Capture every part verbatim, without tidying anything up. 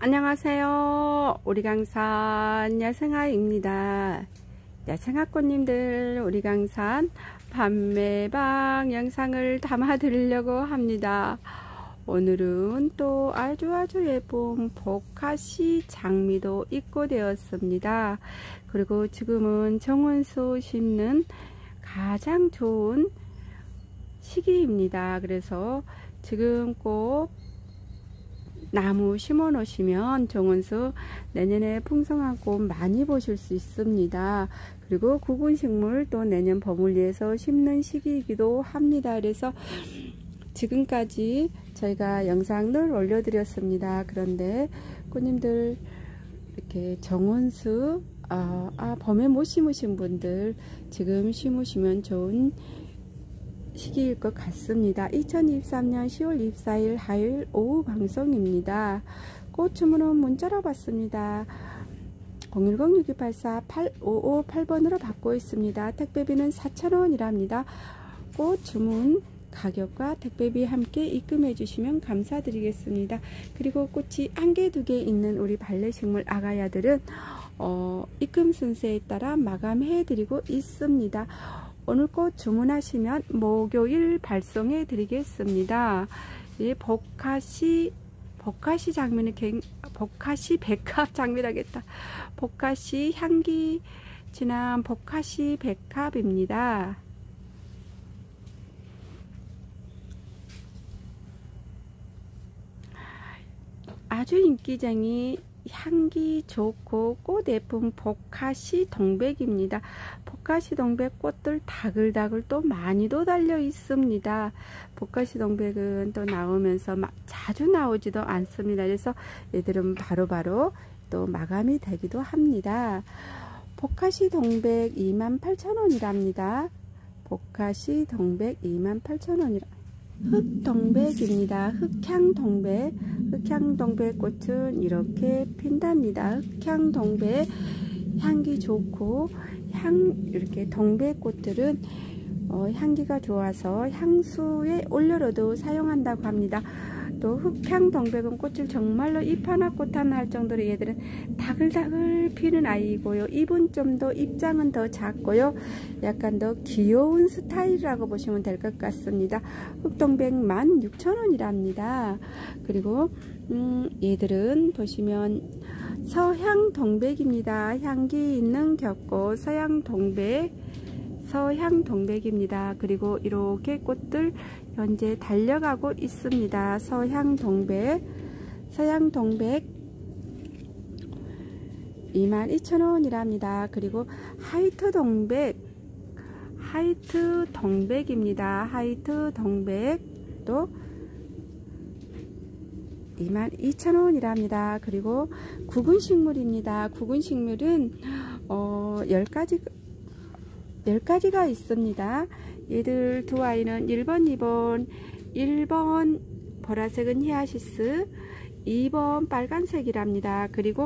안녕하세요. 우리강산 야생아입니다. 야생아꽃님들, 우리강산 판매방 영상을 담아 드리려고 합니다. 오늘은 또 아주 아주 예쁜 보카시 장미도 입고되었습니다. 그리고 지금은 정원수 심는 가장 좋은 시기입니다. 그래서 지금 꼭 나무 심어 놓으시면 정원수 내년에 풍성한 꽃 많이 보실 수 있습니다. 그리고 구근식물 또 내년 버물리에서 심는 시기이기도 합니다. 그래서 지금까지 저희가 영상을 올려드렸습니다. 그런데 꽃님들 이렇게 정원수 아, 아 봄에 못 심으신 분들 지금 심으시면 좋은 시기일 것 같습니다. 이천이십삼 년 시월 이십사일 화요일 오후 방송입니다. 꽃 주문은 문자로 받습니다. 공일공 육이팔사 팔오오팔 번으로 받고 있습니다. 택배비는 사천 원이랍니다. 꽃 주문 가격과 택배비 함께 입금해 주시면 감사드리겠습니다. 그리고 꽃이 한 개, 두 개 있는 우리 발레식물 아가야들은 어, 입금 순서에 따라 마감해 드리고 있습니다. 오늘 꽃 주문하시면 목요일 발송해 드리겠습니다. 이 보카시 보카시 장미는 보카시 백합 장미라겠다. 보카시 향기 진한 보카시 백합입니다. 아주 인기쟁이 향기 좋고 꽃 예쁜 보카시 동백입니다. 보카시 동백 꽃들 다글다글 또 많이도 달려 있습니다. 보카시 동백은 또 나오면서 막 자주 나오지도 않습니다. 그래서 얘들은 바로바로 또 마감이 되기도 합니다. 보카시 동백 이만 팔천 원이랍니다. 보카시 동백 이만 팔천 원이라. 흑동백입니다. 흑향동백, 흑향동백 꽃은 이렇게 핀답니다. 흑향동백 향기 좋고 향 이렇게 동백 꽃들은 어, 향기가 좋아서 향수에 올려로도 사용한다고 합니다. 또 흑향동백은 꽃을 정말로 잎 하나 꽃 하나 할 정도로 얘들은 다글다글 피는 아이고요. 잎은 좀 더 입장은 더 작고요. 약간 더 귀여운 스타일이라고 보시면 될 것 같습니다. 흑동백 만 육천 원이랍니다. 그리고 음, 얘들은 보시면 서향동백입니다. 향기 있는 겹꽃 서향동백 서향동백입니다. 그리고 이렇게 꽃들 현재 달려가고 있습니다. 서향동백 서향동백 이만 이천 원이랍니다. 그리고 하이트동백 하이트동백입니다. 하이트동백도 이만 이천 원이랍니다. 그리고 구근식물입니다. 구근식물은 어, 열 가지 열 가지가 있습니다. 얘들 두 아이는 일 번, 이 번, 일 번 보라색은 히아시스, 이 번 빨간색이랍니다. 그리고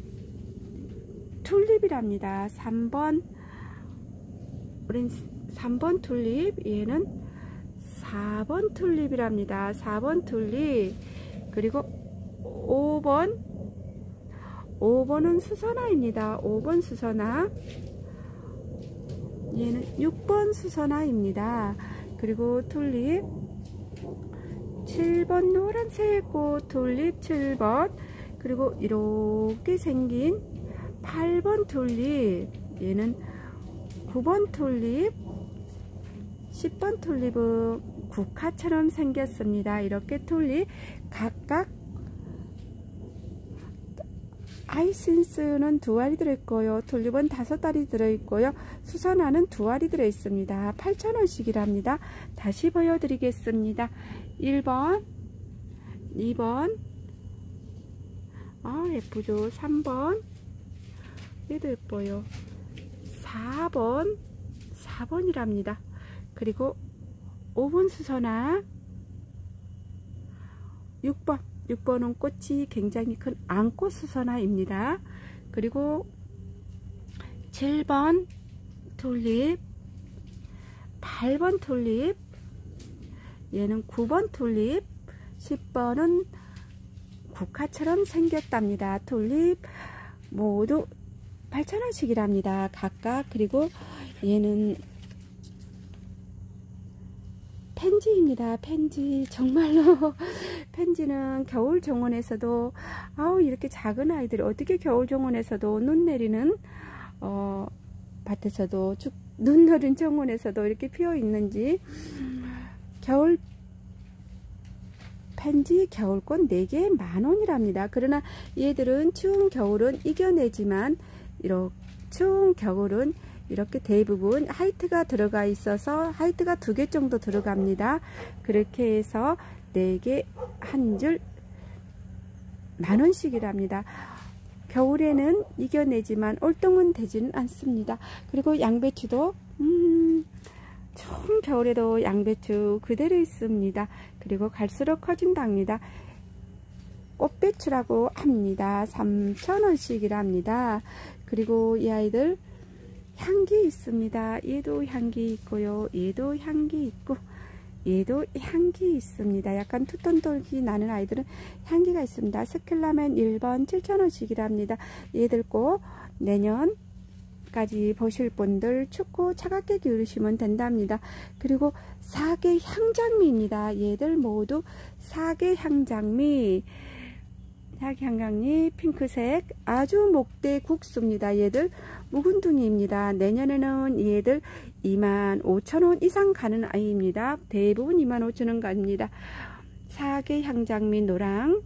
튤립이랍니다. 삼 번 우린 삼 번 튤립, 얘는 사 번 튤립이랍니다. 사 번 튤립. 그리고 오 번 오 번은 수선화입니다. 오 번 수선화. 얘는 육 번 수선화입니다. 그리고 튤립 칠 번 노란색 꽃 튤립 칠 번. 그리고 이렇게 생긴 팔 번 튤립, 얘는 구 번 튤립, 십 번 튤립은 국화처럼 생겼습니다. 이렇게 튤립 각각 하이신스는 두 알이 들어있고요. 튤립은 다섯 알이 들어있고요. 수선화는 두 알이 들어있습니다. 팔천 원씩이랍니다. 다시 보여드리겠습니다. 일 번, 이 번, 아 예쁘죠. 삼 번, 얘도 예뻐요. 사 번, 사 번이랍니다. 그리고 오 번 수선화, 육 번, 육 번은 꽃이 굉장히 큰 앙꽃 수선화입니다. 그리고 칠 번 튤립, 팔 번 튤립, 얘는 구 번 튤립, 십 번은 국화처럼 생겼답니다. 튤립 모두 팔천 원씩이랍니다. 각각. 그리고 얘는 펜지입니다. 펜지. 정말로 펜지는 겨울 정원에서도 아우 이렇게 작은 아이들이 어떻게 겨울 정원에서도 눈 내리는 어, 밭에서도 쭉 눈 내린 정원에서도 이렇게 피어 있는지. 겨울 펜지 겨울꽃 네 개에 만 원이랍니다. 그러나 얘들은 추운 겨울은 이겨내지만 이렇게 추운 겨울은 이렇게 대부분 하이트가 들어가 있어서 하이트가 두 개 정도 들어갑니다. 그렇게 해서 네 개 한 줄 만 원씩이랍니다. 겨울에는 이겨내지만 올동은 되지는 않습니다. 그리고 양배추도 음, 처음 겨울에도 양배추 그대로 있습니다. 그리고 갈수록 커진답니다. 꽃배추라고 합니다. 삼천 원씩이랍니다. 그리고 이 아이들 향기 있습니다. 얘도 향기 있고요. 얘도 향기 있고 얘도 향기 있습니다. 약간 투톤돌기 나는 아이들은 향기가 있습니다. 스킬라멘 일 번 칠천 원씩이랍니다. 얘들 꼭 내년까지 보실 분들 춥고 차갑게 기울이시면 된답니다. 그리고 사계 향장미입니다. 얘들 모두 사계 향장미 사계 향장미 핑크색 아주 목대 국수입니다. 얘들 묵은둥이입니다. 내년에는 얘들 이만 오천 원 이상 가는 아이입니다. 대부분 이만 오천 원 갑니다. 사계 향장미 노랑,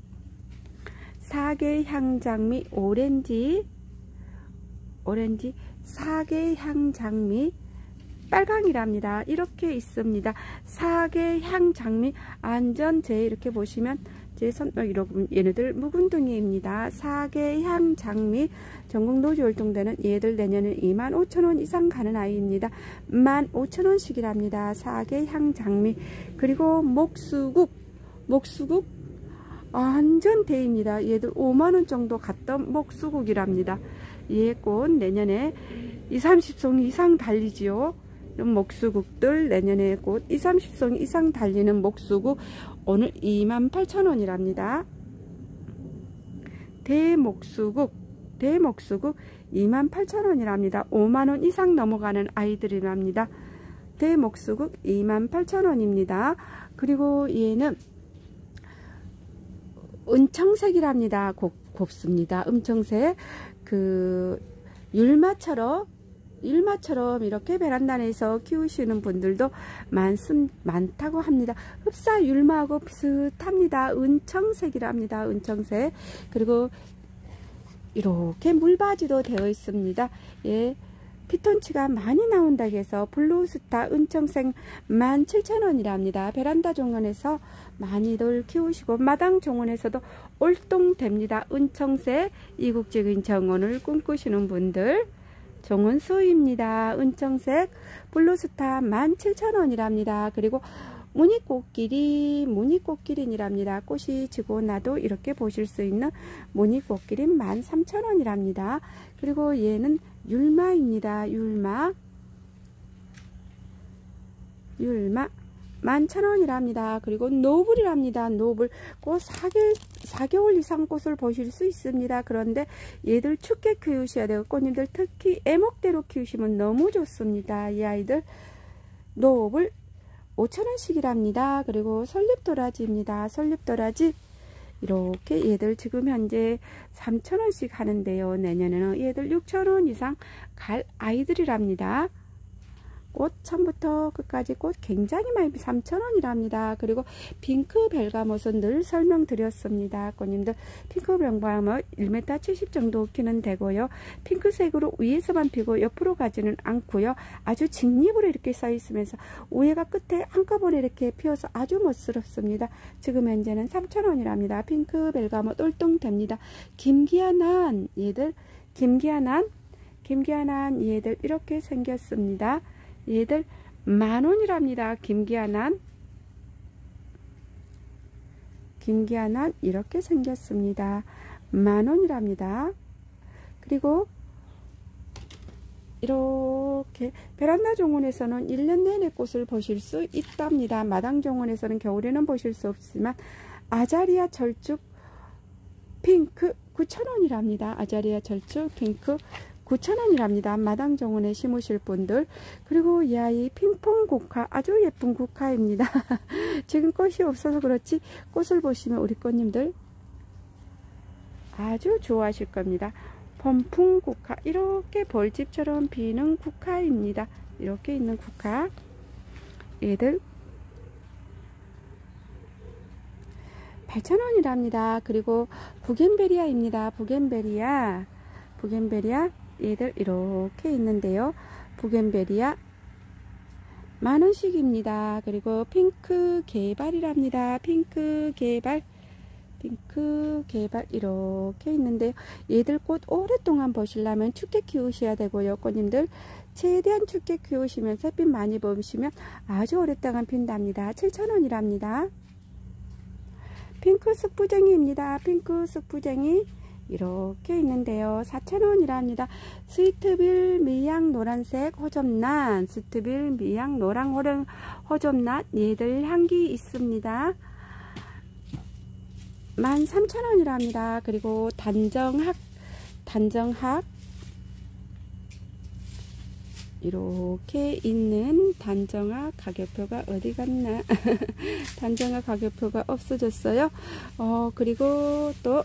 사계 향장미 오렌지, 오렌지, 사계 향장미 빨강이랍니다. 이렇게 있습니다. 사계 향장미 안전제 이렇게 보시면 제 손, 이렇게 얘네들 묵은둥이입니다. 사계 향장미 전국 노지 활동되는 얘들 내년에 이만 오천 원 이상 가는 아이입니다. 만 오천 원씩이랍니다. 사계 향장미. 그리고 목수국, 목수국 완전 대입니다. 얘들 오만 원 정도 갔던 목수국이랍니다. 얘 꽃 내년에 이십, 삼십 송 이상 달리지요. 이런 목수국들 내년에 곧 이십, 삼십 송 이상 달리는 목수국 오늘 이만 팔천 원이랍니다. 대목수국, 대목수국 이만 팔천 원이랍니다. 오만 원 이상 넘어가는 아이들이랍니다. 대목수국 이만 팔천 원입니다. 그리고 얘는 은청색이랍니다. 곱, 곱습니다. 은청색. 그 율마처럼 율마처럼 이렇게 베란다 내에서 키우시는 분들도 많습, 많다고 합니다. 흡사 율마하고 비슷합니다. 은청색이랍니다. 은청색. 그리고 이렇게 물바지도 되어 있습니다. 예, 피톤치가 많이 나온다고 해서 블루스타 은청색 만 칠천 원이랍니다. 베란다 정원에서 많이들 키우시고 마당 정원에서도 올동됩니다. 은청색 이국적인 정원을 꿈꾸시는 분들 정원수입니다. 은청색 블루스타 만 칠천 원이랍니다. 그리고 무늬꽃길이 무늬꽃길이랍니다. 꽃이 지고 나도 이렇게 보실 수 있는 무늬꽃길이 만 삼천 원이랍니다. 그리고 얘는 율마입니다. 율마 율마 만 천 원이랍니다. 그리고 노블이랍니다. 노블 꽃 사 개월, 사 개월 이상 꽃을 보실 수 있습니다. 그런데 얘들 춥게 키우셔야 되고 꽃님들 특히 애목대로 키우시면 너무 좋습니다. 이 아이들 노블 오천 원씩이랍니다. 그리고 설립도라지입니다. 설립도라지 이렇게 얘들 지금 현재 삼천 원씩 하는데요. 내년에는 얘들 육천 원 이상 갈 아이들이랍니다. 꽃 처음부터 끝까지 꽃 굉장히 많이 삼천 원이랍니다. 그리고 핑크 벨가못은 늘 설명드렸습니다. 꽃님들 핑크 벨가못 일 미터 칠십 정도 키는 되고요. 핑크색으로 위에서만 피고 옆으로 가지는 않고요. 아주 직립으로 이렇게 써 있으면서 위에가 끝에 한꺼번에 이렇게 피어서 아주 멋스럽습니다. 지금 현재는 삼천 원이랍니다. 핑크 벨가못 올동됩니다. 김기아난 얘들 김기아난 김기아난 얘들 이렇게 생겼습니다. 얘들 만 원이랍니다. 김기아난 김기아난 이렇게 생겼습니다. 만 원이랍니다. 그리고 이렇게 베란다 정원에서는 일 년 내내 꽃을 보실 수 있답니다. 마당 정원에서는 겨울에는 보실 수 없지만 아자리아 철쭉 핑크 구천 원이랍니다. 아자리아 절쭉 핑크 구천 원이랍니다. 마당 정원에 심으실 분들. 그리고 이 아이 핑퐁 국화, 아주 예쁜 국화입니다. 지금 꽃이 없어서 그렇지 꽃을 보시면 우리 꽃님들 아주 좋아하실 겁니다. 범풍 국화, 이렇게 벌집처럼 피는 국화입니다. 이렇게 있는 국화, 얘들 팔천 원이랍니다. 그리고 부겐베리아입니다. 부겐베리아, 부겐베리아 얘들 이렇게 있는데요. 부겐베리아 만원씩입니다. 그리고 핑크 개발이랍니다. 핑크 개발, 핑크 개발 이렇게 있는데요. 얘들 꽃 오랫동안 보시려면 춥게 키우셔야 되고요. 꽃님들 최대한 춥게 키우시면서 햇빛 많이 보시면 아주 오랫동안 핀답니다. 칠천 원이랍니다. 핑크 쑥부쟁이입니다. 핑크 쑥부쟁이 이렇게 있는데요. 사천 원이랍니다. 스위트빌 미양 노란색 호접란, 스위트빌 미양 노랑 호랑 호접란 얘들 향기 있습니다. 만 삼천 원이랍니다. 그리고 단정학, 단정학 이렇게 있는 단정학 가격표가 어디 갔나? 단정학 가격표가 없어졌어요. 어, 그리고 또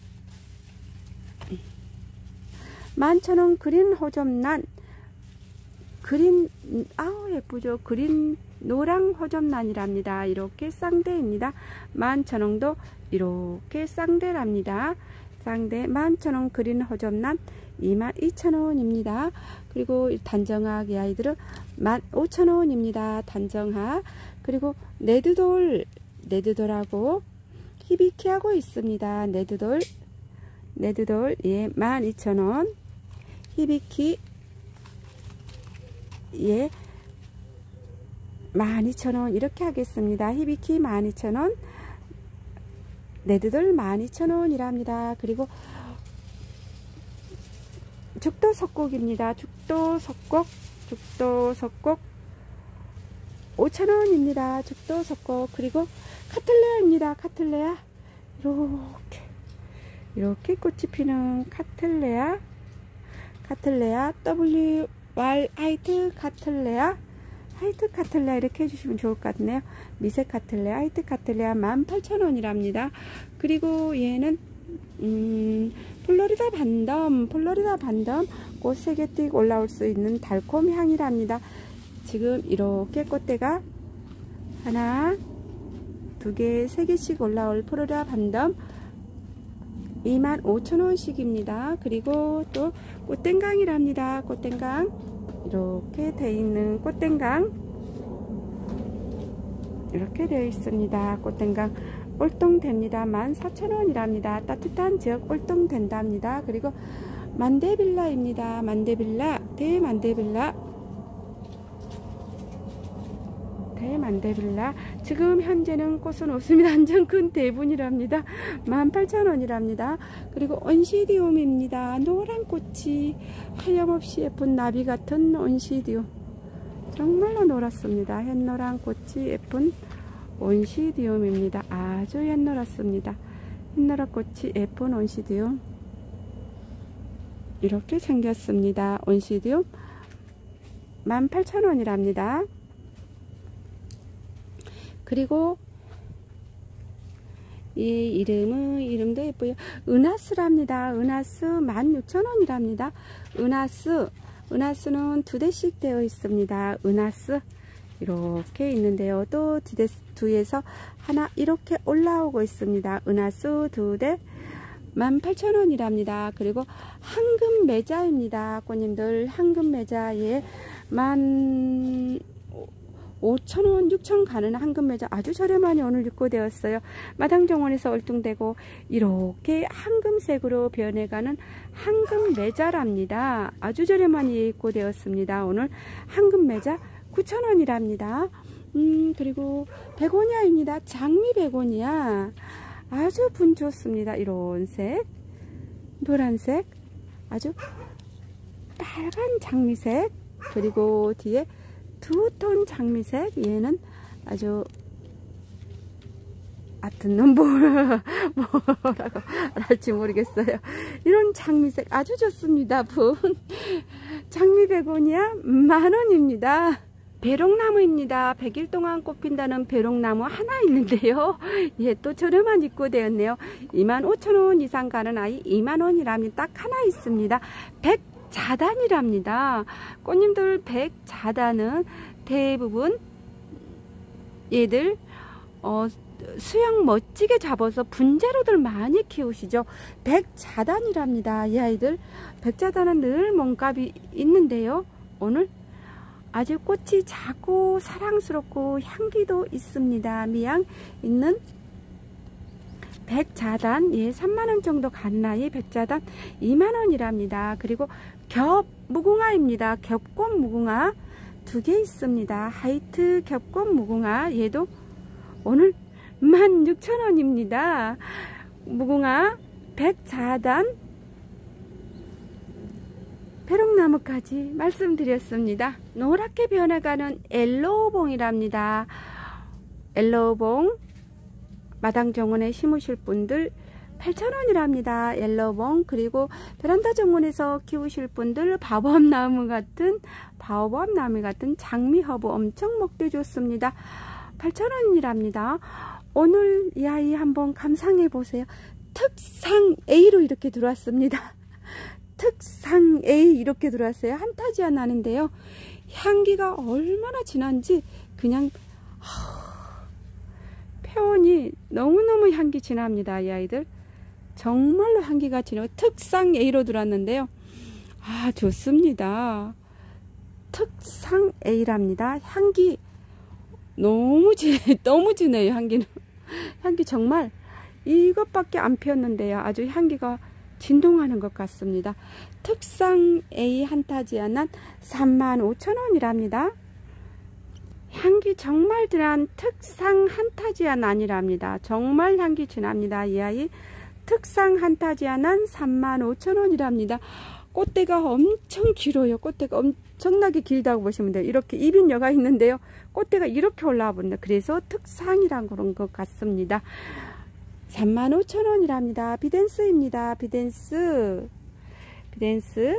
만천 원 그린 호접란, 그린, 아우 예쁘죠. 그린 노랑 호접란이랍니다. 이렇게 쌍대입니다. 만천 원도 이렇게 쌍대랍니다. 쌍대 만천 원 그린 호접란 이만 이천 원입니다. 그리고 단정학 이 아이들은 만 오천 원입니다. 단정학. 그리고 레드돌, 레드돌하고 히비키하고 있습니다. 레드돌, 레드돌 예 만 이천 원, 히비키 예 만 이천 원 이렇게 하겠습니다. 히비키 만 이천 원, 레드돌 만 이천 원이랍니다. 그리고 죽도 석곡입니다. 죽도 석곡, 죽도 석곡 오천 원입니다. 죽도 석곡. 그리고 카틀레아입니다. 카틀레아 이렇게 이렇게 꽃이 피는 카틀레아, 카틀레아 더블유 알 하이트 카틀레아, 하이트 카틀레아 이렇게 해주시면 좋을 것 같네요. 미세 카틀레아, 하이트 카틀레아 만 팔천 원이랍니다. 그리고 얘는 음, 플로리다 반덤, 플로리다 반덤 꽃 세 개 띡 올라올 수 있는 달콤 향이랍니다. 지금 이렇게 꽃대가 하나, 두 개, 세 개씩 올라올 플로리다 반덤 이만 오천 원씩입니다. 그리고 또 꽃땡강이랍니다. 꽃땡강 이렇게 돼 있는 꽃땡강 이렇게 되어 있습니다. 꽃땡강 올동됩니다. 만 사천 원이랍니다. 따뜻한 지역 올동된답니다. 그리고 만데빌라입니다. 만데빌라, 대만데빌라, 대만데빌라. 지금 현재는 꽃은 없습니다. 완전 큰 대분이랍니다. 만 팔천 원이랍니다. 그리고 온시디움입니다. 노란 꽃이 하염없이 예쁜 나비 같은 온시디움. 정말로 노랗습니다. 햇노란 꽃이 예쁜 온시디움입니다. 아주 햇노랗습니다. 햇노란 꽃이 예쁜 온시디움 이렇게 생겼습니다. 온시디움 만 팔천 원이랍니다. 그리고 이 이름은 이름도 예뻐요. 은하스랍니다. 은하스 만 육천 원이랍니다. 은하스, 은하스는 두 대씩 되어 있습니다. 은하스 이렇게 있는데요. 또 두 대, 뒤에서 하나 이렇게 올라오고 있습니다. 은하수 두 대 만 팔천 원이랍니다. 그리고 황금 매자입니다. 꽃님들 황금 매자에 만 오천 원, 육천 원 가는 황금 매자 아주 저렴하니 오늘 입고되었어요. 마당 정원에서 얼뚱되고 이렇게 황금색으로 변해가는 황금 매자랍니다. 아주 저렴하니 입고되었습니다. 오늘 황금 매자 구천 원이랍니다. 음, 그리고 베고니아입니다. 장미 베고니아. 아주 분 좋습니다. 이런 색, 노란색, 아주 빨간 장미색, 그리고 뒤에 두 톤 장미색. 얘는 아주 하여튼 뭐, 뭐라고 할지 모르겠어요. 이런 장미색 아주 좋습니다. 분 장미 베고니아 만원입니다. 배롱나무입니다. 백 일 동안 꽃핀다는 배롱나무 하나 있는데요. 예, 또 저렴한 입고되었네요. 이만 오천 원 이상 가는 아이 이만 원이라면 딱 하나 있습니다. 백자단이랍니다. 꽃님들 백자단은 대부분 얘들 어, 수영 멋지게 잡아서 분재로들 많이 키우시죠. 백자단이랍니다. 이 아이들 백자단은 늘 몸값이 있는데요. 오늘 아주 꽃이 작고 사랑스럽고 향기도 있습니다. 미양 있는 백자단, 예, 삼만 원 정도 가는 아이 백자단 이만 원이랍니다. 그리고 겹 무궁화입니다. 겹꽃 무궁화 두 개 있습니다. 하이트 겹꽃 무궁화 얘도 오늘 만 육천 원입니다. 무궁화 백자단 배롱나무까지 말씀드렸습니다. 노랗게 변해가는 엘로우봉이랍니다. 엘로우봉 마당 정원에 심으실 분들 팔천 원이랍니다. 엘로우봉. 그리고 베란다 정원에서 키우실 분들 바보암나무 같은 바오밤나무 같은 장미허브 엄청 먹기 좋습니다. 팔천 원이랍니다. 오늘 이 아이 한번 감상해 보세요. 특상 A로 이렇게 들어왔습니다. 특상 A 이렇게 들어왔어요. 한타지아 나는데요. 향기가 얼마나 진한지 그냥 하, 표현이 너무너무 향기 진합니다. 이 아이들 정말로 향기가 진하고 특상 A로 들어왔는데요. 아 좋습니다. 특상 A랍니다. 향기 너무 진 너무 진해요. 향기는 향기 정말 이것밖에 안 피었는데요. 아주 향기가 진동하는 것 같습니다. 특상 A 한타지아는 삼만 오천 원이랍니다. 향기 정말 진한 특상 한타지아는 아니랍니다. 정말 향기 진합니다. 이 아이 특상 한타지아는 삼만 오천 원이랍니다. 꽃대가 엄청 길어요. 꽃대가 엄청나게 길다고 보시면 돼요. 이렇게 입인여가 있는데요. 꽃대가 이렇게 올라와 버린다. 그래서 특상이란 그런 것 같습니다. 삼만 오천 원이랍니다. 비덴스입니다. 비덴스 비덴스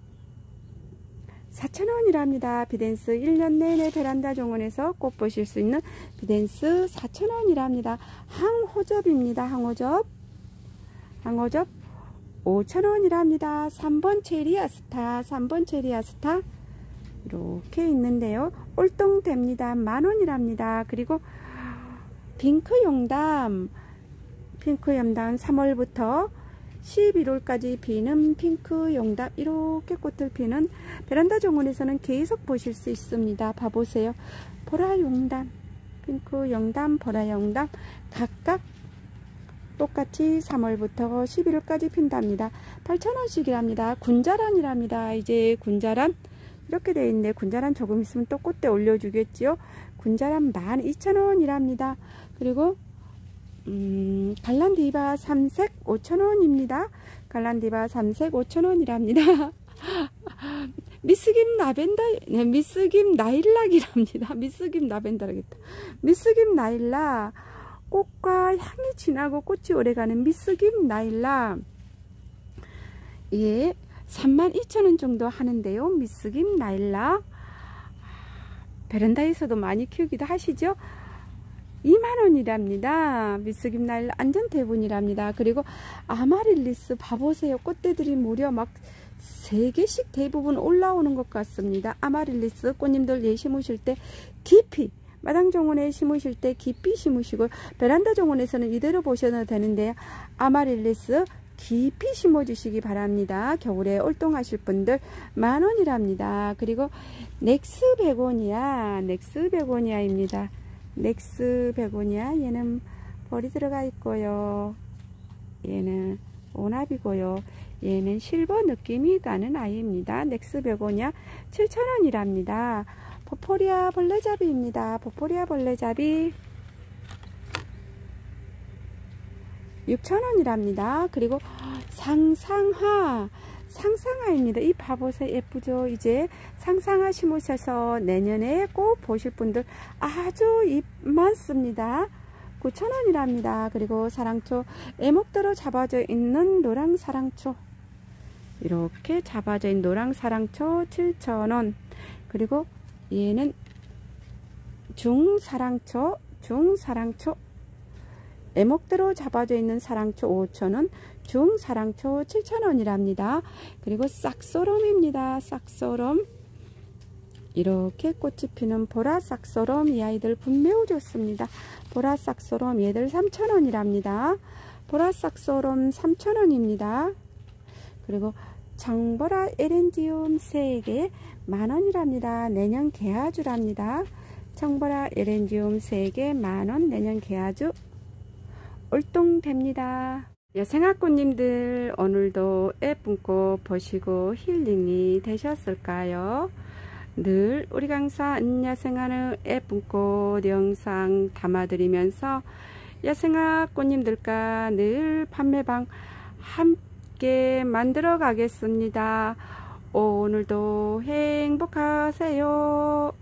사천 원이랍니다. 비덴스 일 년 내내 베란다 정원에서 꽃 보실 수 있는 비덴스 사천 원이랍니다. 항호접입니다. 항호접 항호접 오천 원이랍니다. 삼 번 체리아스타 삼 번 체리아스타 이렇게 있는데요. 올동됩니다. 만 원이랍니다. 그리고 핑크 용담 핑크 용담 삼 월부터 십일 월까지 피는 핑크 용담 이렇게 꽃을 피는 베란다 정원에서는 계속 보실 수 있습니다. 봐보세요. 보라 용담 핑크 용담 보라 용담 각각 똑같이 삼 월부터 십일 월까지 핀답니다. 팔천 원씩이랍니다. 군자란이랍니다. 이제 군자란 이렇게 되어 있는데 군자란 조금 있으면 또 꽃대 올려주겠지요. 군자란 만 이천 원이랍니다. 그리고 음, 갈란디바 삼색 오천 원입니다. 갈란디바 삼색 오천 원이랍니다. 미스김 라벤더, 네, 미스김 나일락이랍니다. 미스김 라벤더라겠다. 미스김 나일락 꽃과 향이 진하고 꽃이 오래가는 미스김 나일락 예, 삼만 이천 원 정도 하는데요. 미스김 나일락 베란다에서도 많이 키우기도 하시죠. 이만 원이랍니다. 미스김 나일락 안전 대분이랍니다. 그리고 아마릴리스 봐보세요. 꽃대들이 무려 막 세 개씩 대부분 올라오는 것 같습니다. 아마릴리스 꽃님들 예 심으실 때 깊이 마당 정원에 심으실 때 깊이 심으시고 베란다 정원에서는 이대로 보셔도 되는데요. 아마릴리스 깊이 심어 주시기 바랍니다. 겨울에 올동하실 분들 만 원이랍니다. 그리고 넥스 베고니아 넥스 베고니아입니다. 넥스 베고니아 얘는 벌이 들어가 있고요. 얘는 오납이고요. 얘는 실버 느낌이 나는 아이입니다. 넥스 베고니아 칠천 원이랍니다. 포포리아 벌레잡이입니다. 포포리아 벌레잡이 육천 원이랍니다. 그리고 상상화 상상화입니다. 이 봐보세요. 예쁘죠? 이제 상상화 심으셔서 내년에 꼭 보실 분들 아주 잎 많습니다. 구천 원이랍니다. 그리고 사랑초 애목대로 잡아져 있는 노랑 사랑초 이렇게 잡아져 있는 노랑 사랑초 칠천 원. 그리고 얘는 중사랑초 중사랑초 애목대로 잡아져 있는 사랑초 오천 원, 중사랑초 칠천 원이랍니다. 그리고 싹소롬입니다. 싹소롬 이렇게 꽃이 피는 보라 싹소롬 이 아이들 분 매우 좋습니다. 보라 싹소롬 얘들 삼천 원이랍니다. 보라 싹소롬 삼천 원입니다. 그리고 청보라 에렌지움 세 개 만 원이랍니다. 내년 개화주랍니다. 청보라 에렌지움 세 개 만 원 내년 개화주 올동됩니다. 여생아꽃님들 오늘도 예쁜 꽃 보시고 힐링이 되셨을까요? 늘 우리 강사 안야생아는 예쁜 꽃 영상 담아드리면서 여생아꽃님들과 늘 판매방 함께 만들어 가겠습니다. 오늘도 행복하세요.